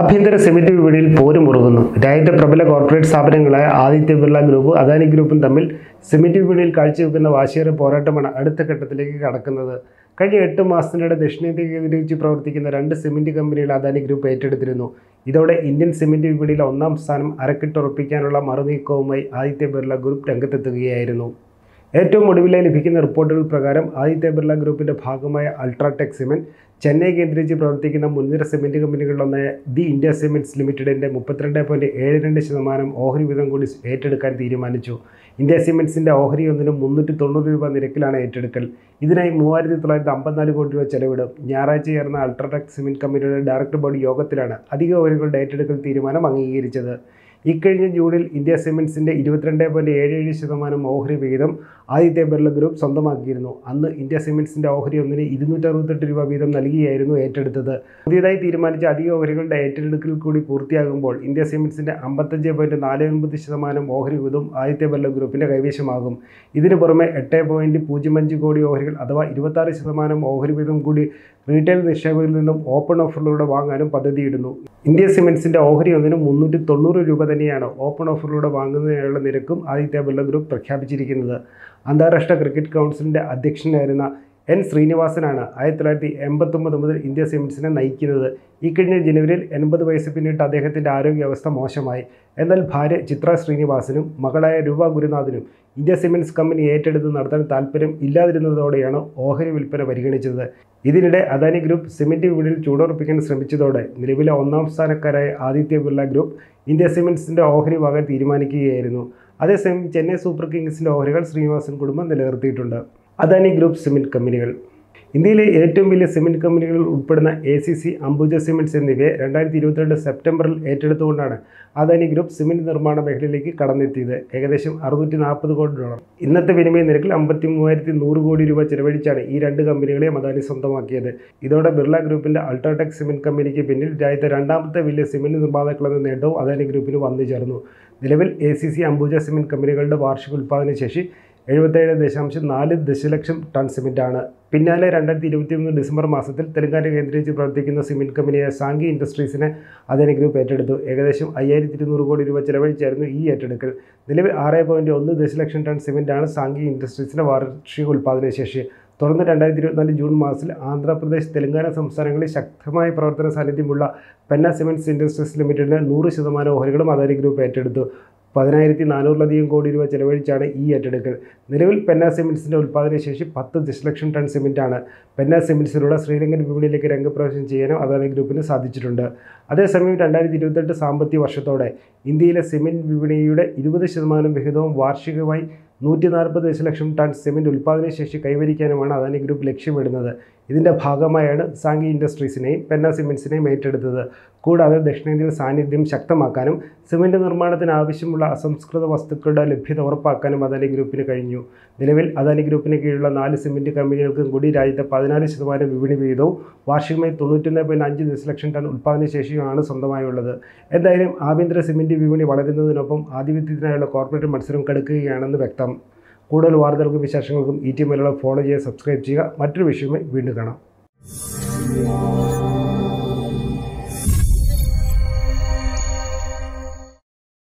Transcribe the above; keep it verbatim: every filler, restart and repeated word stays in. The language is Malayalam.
ആഭ്യന്തര സിമന്റ് വിപണിയിൽ പോരുമുറുകുന്നു. രാജ്യത്തെ പ്രബല കോർപ്പറേറ്റ് സ്ഥാപനങ്ങളായ ആദിത്യ ബിർള ഗ്രൂപ്പ്, അദാനി ഗ്രൂപ്പും തമ്മിൽ സിമന്റ് വിപണിയിൽ കാഴ്ചവെക്കുന്ന വാശിയേറെ പോരാട്ടമാണ് അടുത്ത ഘട്ടത്തിലേക്ക് കടക്കുന്നത്. കഴിഞ്ഞ എട്ട് മാസത്തിനിടെ ദക്ഷിണേന്ത്യ കേന്ദ്രീകരിച്ച് പ്രവർത്തിക്കുന്ന രണ്ട് സിമന്റ് കമ്പനികൾ അദാനി ഗ്രൂപ്പ് ഏറ്റെടുത്തിരുന്നു. ഇതോടെ ഇന്ത്യൻ സിമന്റ് വിപണിയിലെ ഒന്നാം സ്ഥാനം അരക്കിട്ടുറപ്പിക്കാനുള്ള മറുനീക്കവുമായി ആദിത്യ ബിർള ഗ്രൂപ്പ് രംഗത്തെത്തുകയായിരുന്നു. ഏറ്റവും ഒടുവിലായി ലഭിക്കുന്ന റിപ്പോർട്ടുകൾ പ്രകാരം ആദിത്യ ബിർള ഗ്രൂപ്പിൻ്റെ ഭാഗമായ അൾട്രാടെക് സിമന്റ്, ചെന്നൈ കേന്ദ്രീകരിച്ച് പ്രവർത്തിക്കുന്ന മുൻനിര സിമന്റ് കമ്പനികളിലൊന്നായ ദി ഇന്ത്യ സിമന്റ്സ് ലിമിറ്റഡിൻ്റെ മുപ്പത്തിരണ്ട് പോയിൻറ്റ് ഏഴ് രണ്ട് ശതമാനം ഓഹരി വീതം കൂടി ഏറ്റെടുക്കാൻ തീരുമാനിച്ചു. ഇന്ത്യ സിമന്റ്സിൻ്റെ ഓഹരി ഒന്നിനും മുന്നൂറ്റി തൊണ്ണൂറ് രൂപ നിരക്കിലാണ് ഏറ്റെടുക്കൽ. ഇതിനായി മൂവായിരത്തി തൊള്ളായിരത്തി അമ്പത്തിനാല് കോടി രൂപ ചെലവിടും. ഞായറാഴ്ച ചേർന്ന അൾട്രാടെക് സിമന്റ് കമ്പനിയുടെ ഡയറക്ടർ ബോർഡ് യോഗത്തിലാണ് അധിക ഓഹരികളുടെ ഏറ്റെടുക്കൽ തീരുമാനം അംഗീകരിച്ചത്. ഇക്കഴിഞ്ഞ ജൂണിൽ ഇന്ത്യ സിമന്റ്സിൻ്റെ ഇരുപത്തിരണ്ട് പോയിൻറ്റ് ഏഴ് ഏഴ് ശതമാനം ഓഹരി വിഹിതം ആദിത്യ ബിർള ഗ്രൂപ്പ് സ്വന്തമാക്കിയിരുന്നു. അന്ന് ഇന്ത്യ സിമന്റ്സിൻ്റെ ഓഹരി ഒന്നിന് ഇരുന്നൂറ്റി അറുപത്തെട്ട് രൂപ വീതം നൽകിയായിരുന്നു ഏറ്റെടുത്തത്. പുതിയതായി തീരുമാനിച്ച അധിക ഓഹരികളുടെ ഏറ്റെടുക്കൽ കൂടി പൂർത്തിയാകുമ്പോൾ ഇന്ത്യ സിമന്റ്സിൻ്റെ അമ്പത്തഞ്ച് പോയിൻറ്റ് നാല് ഒൻപത് ശതമാനം ഓഹരി വിഹിതം ആദിത്യ ബിർള ഗ്രൂപ്പിൻ്റെ കൈവശമാകും. ഇതിനു പുറമെ എട്ട് പോയിൻറ്റ് പൂജ്യം അഞ്ച് കോടി ഓഹരികൾ അഥവാ ഇരുപത്താറ് ശതമാനം ഓഹരി വീതം കൂടി റീറ്റെയിൽ നിക്ഷേപകരിൽ നിന്നും ഓപ്പൺ ഓഫറിലൂടെ വാങ്ങാനും പദ്ധതിയിടുന്നു. ഇന്ത്യ സിമന്റ്സിൻ്റെ ഓഹരി ഒന്നിന് മുന്നൂറ്റി തൊണ്ണൂറ് രൂപ തന്നെയാണ് ഓപ്പൺ ഓഫറിലൂടെ വാങ്ങുന്നതിനുള്ള നിരക്കും ആദിത്യ ബിർള ഗ്രൂപ്പ് പ്രഖ്യാപിച്ചിരിക്കുന്നത്. അന്താരാഷ്ട്ര ക്രിക്കറ്റ് കൗൺസിലിൻ്റെ അധ്യക്ഷനായിരുന്ന എൻ ശ്രീനിവാസനാണ് ആയിരത്തി തൊള്ളായിരത്തി എൺപത്തൊമ്പത് മുതൽ ഇന്ത്യ സിമന്റ്സിനെ നയിക്കുന്നത്. ഇക്കഴിഞ്ഞ ജനുവരിയിൽ എൺപത് വയസ്സ് പിന്നിട്ട് അദ്ദേഹത്തിൻ്റെ ആരോഗ്യാവസ്ഥ മോശമായി. എന്നാൽ ഭാര്യ ചിത്ര ശ്രീനിവാസനും മകളായ രൂപ ഗുരുനാഥനും ഇന്ത്യ സിമന്റ്സ് കമ്പനി ഏറ്റെടുത്ത് നടത്താൻ താൽപ്പര്യം ഇല്ലാതിരുന്നതോടെയാണ് ഓഹരി വിൽപ്പന പരിഗണിച്ചത്. ഇതിനിടെ അദാനി ഗ്രൂപ്പ് സിമന്റ് വിപണിയിൽ ചൂടുറപ്പിക്കാൻ ശ്രമിച്ചതോടെ നിലവിലെ ഒന്നാം സ്ഥാനക്കാരായ ആദിത്യ ബിർള ഗ്രൂപ്പ് ഇന്ത്യ സിമന്റ്സിൻ്റെ ഓഹരി വാങ്ങാൻ തീരുമാനിക്കുകയായിരുന്നു. അതേസമയം ചെന്നൈ സൂപ്പർ കിങ്സിൻ്റെ ഓഹരികൾ ശ്രീനിവാസൻ കുടുംബം നിലനിർത്തിയിട്ടുണ്ട്. അദാനി ഗ്രൂപ്പ് സിമന്റ് കമ്പനികൾ. ഇന്ത്യയിലെ ഏറ്റവും വലിയ സിമന്റ് കമ്പനികളിൽ ഉൾപ്പെടുന്ന A C C, Ambuja cements എന്നിവയെ രണ്ടായിരത്തി ഇരുപത്തിരണ്ട് സെപ്റ്റംബറിൽ ഏറ്റെടുത്തുകൊണ്ടാണ് അദാനി ഗ്രൂപ്പ് സിമന്റ് നിർമ്മാണ മേഖലയിലേക്ക് കടന്നെത്തിയത്. ഏകദേശം അറുന്നൂറ്റി നാൽപ്പത് കോടി ഡോളർ ഇന്നത്തെ വിനിമയ നിരക്കിൽ അമ്പത്തി മൂവായിരത്തി നൂറ് കോടി രൂപ ചെലവഴിച്ചാണ് ഈ രണ്ട് കമ്പനികളെയും അദാനി സ്വന്തമാക്കിയത്. ഇതോടെ ബിർള ഗ്രൂപ്പിൻ്റെ അൾട്രാടെക് സിമന്റ് കമ്പനിക്ക് പിന്നിൽ രാജ്യത്തെ രണ്ടാമത്തെ വലിയ സിമന്റ് നിർമ്മാതാക്കളെന്ന നേട്ടവും അദാനി ഗ്രൂപ്പിന് വന്നു ചേർന്നു. നിലവിൽ A C C, Ambuja cement കമ്പനികളുടെ വാർഷിക ഉൽപ്പാദന ശേഷി എഴുപത്തേഴ് ദശാംശം നാല് ദശലക്ഷം ടൺ സിമന്റാണ്. പിന്നാലെ രണ്ടായിരത്തി ഇരുപത്തി മൂന്ന് ഡിസംബർ മാസത്തിൽ തെലങ്കാന കേന്ദ്രീകരിച്ച് പ്രവർത്തിക്കുന്ന സിമന്റ് കമ്പനിയായ സാങ്കി ഇൻഡസ്ട്രീസിനെ അദാനി ഗ്രൂപ്പ് ഏറ്റെടുത്തു. ഏകദേശം അയ്യായിരത്തി ഇരുന്നൂറ് കോടി രൂപ ചെലവഴിച്ചായിരുന്നു ഈ ഏറ്റെടുക്കൽ. നിലവിൽ ആറ് പോയിൻറ്റ് ഒന്ന് ദശലക്ഷം ടൺ സിമന്റാണ് സാങ്കി ഇൻഡസ്ട്രീസിൻ്റെ വാർഷിക ഉൽപ്പാദന ശേഷി. തുടർന്ന് രണ്ടായിരത്തി ഇരുപത്തിനാല് ജൂൺ മാസത്തിൽ ആന്ധ്രാപ്രദേശ്, തെലങ്കാന സംസ്ഥാനങ്ങളിൽ ശക്തമായ പ്രവർത്തന സാന്നിധ്യമുള്ള പെന്ന സിമന്റ്സ് ഇൻഡസ്ട്രീസ് ലിമിറ്റഡിൻ്റെ നൂറ് ശതമാനം ഓഹരികളും അദാനി ഗ്രൂപ്പ് ഏറ്റെടുത്തു. പതിനായിരത്തി നാനൂറിലധികം കോടി രൂപ ചെലവഴിച്ചാണ് ഈ ഏറ്റെടുക്കൽ. നിലവിൽ പെന്ന സിമന്റ്സിൻ്റെ ഉൽപ്പാദന ശേഷി പത്ത് ദശലക്ഷം ടൺ സിമന്റാണ്. പെന്ന സിമന്റ്സിലൂടെ ശ്രീലങ്കൻ വിപണിയിലേക്ക് രംഗപ്രവേശനം ചെയ്യാനും അദാനി ഗ്രൂപ്പിന് സാധിച്ചിട്ടുണ്ട്. അതേസമയം രണ്ടായിരത്തി ഇരുപത്തെട്ട് സാമ്പത്തിക വർഷത്തോടെ ഇന്ത്യയിലെ സിമന്റ് വിപണിയുടെ ഇരുപത് ശതമാനം വിഹിതവും വാർഷികമായി നൂറ്റി നാൽപ്പത് ദശലക്ഷം ടൺ സിമന്റ് ഉൽപ്പാദന ശേഷി കൈവരിക്കാനുമാണ് അദാനി ഗ്രൂപ്പ് ലക്ഷ്യമിടുന്നത്. ഇതിൻ്റെ ഭാഗമായാണ് സാങ്കി ഇൻഡസ്ട്രീസിനെയും പെന്ന സിമന്റ്സിനെയും ഏറ്റെടുത്തത്. കൂടാതെ ദക്ഷിണേന്ത്യയിൽ സാന്നിധ്യം ശക്തമാക്കാനും സിമന്റ് നിർമ്മാണത്തിന് ആവശ്യമുള്ള അസംസ്കൃത വസ്തുക്കളുടെ ലഭ്യത ഉറപ്പാക്കാനും അദാനി ഗ്രൂപ്പിന് കഴിഞ്ഞു. നിലവിൽ അദാനി ഗ്രൂപ്പിന് കീഴിലുള്ള നാല് സിമന്റ് കമ്പനികൾക്കും കൂടി രാജ്യത്തെ പതിനാല് ശതമാനം വിപണി വിഹിതവും വാർഷികമായി തൊണ്ണൂറ്റൊന്ന് പോയിൻറ്റ് അഞ്ച് ദശലക്ഷം ടൺ ഉൽപ്പാദന ശേഷിയുമാണ് സ്വന്തമായുള്ളത്. എന്തായാലും ആഭ്യന്തര സിമന്റ് വിപണി വളരുന്നതിനൊപ്പം ആധിപത്യത്തിനായുള്ള കോർപ്പറേറ്റ് മത്സരം കടുക്കുകയാണെന്ന് വ്യക്തം. കൂടുതൽ വാർത്തകൾക്കും വിശേഷങ്ങൾക്കും ഇ ടി മലയാളം ഫോളോ ചെയ്യുക, സബ്സ്ക്രൈബ് ചെയ്യുക. മറ്റൊരു വിഷയമായി വീണ്ടും കാണാം.